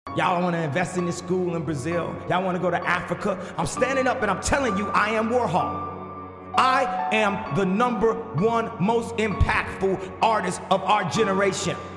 Y'all want to invest in this school in Brazil. Y'all want to go to Africa. I'm standing up and I'm telling you, I am Warhol. I am the #1 most impactful artist of our generation.